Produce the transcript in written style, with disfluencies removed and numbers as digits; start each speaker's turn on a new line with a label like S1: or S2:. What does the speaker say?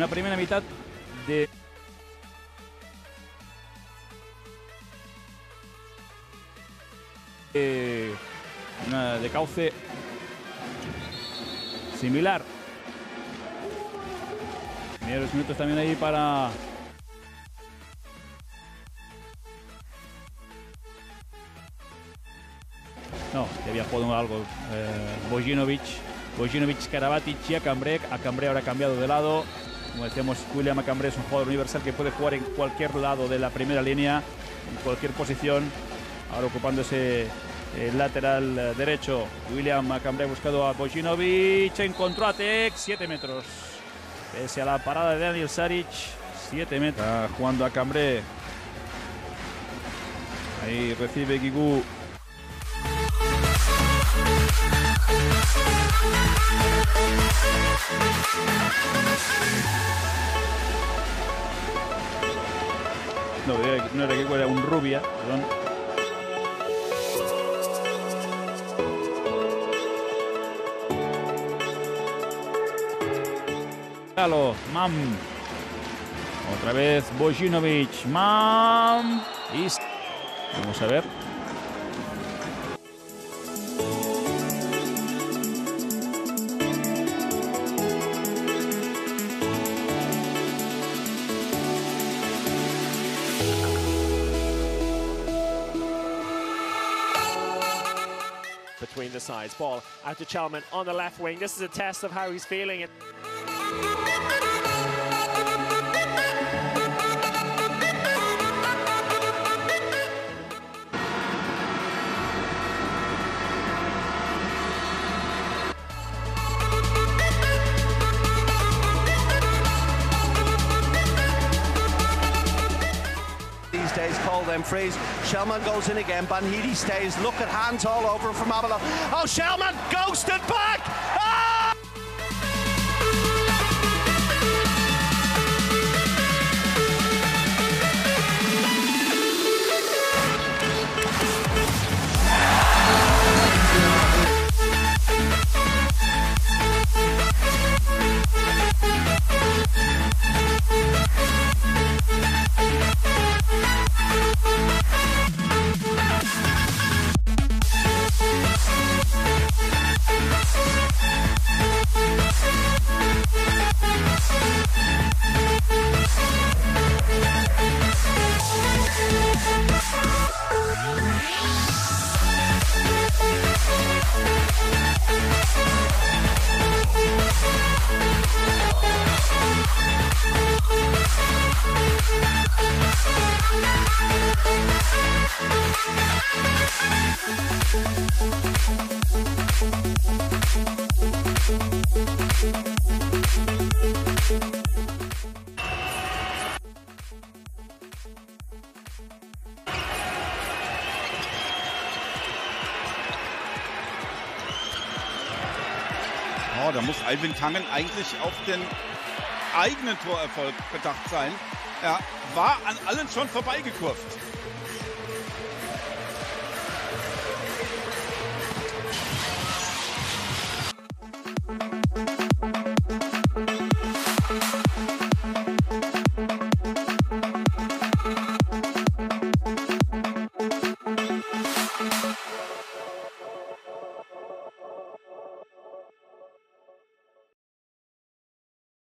S1: una primera mitad de cauce similar. Primeros minutos también ahí para no, que había jugado algo Bojinovic, Karabatic y Acambré ahora ha cambiado de lado. Como decíamos, William Acambré es un jugador universal que puede jugar en cualquier lado de la primera línea, en cualquier posición. Ahora ocupándose el lateral derecho. William Acambré ha buscado a Bojinovic, encontró a Tek, 7 metros. Pese a la parada de Daniel Saric, 7 metros. Está jugando Acambré. Ahí recibe Guigou. No era Guigou, era un Rubia, perdón. Mam. Otra vez Bojinovic. Mam. Y vamos a ver.
S2: Between the sides, ball out to Chalman on the left wing. This is a test of how he's feeling.
S3: These days call them frees. Shellman goes in again. Banhidi stays. Look at hands all over from Avalon. Oh, Shellman ghosted back. Ah!
S4: Oh, da muss Alvin Tangen eigentlich auf den eigenen Torerfolg bedacht sein. Er war an allen schon vorbeigekurvt.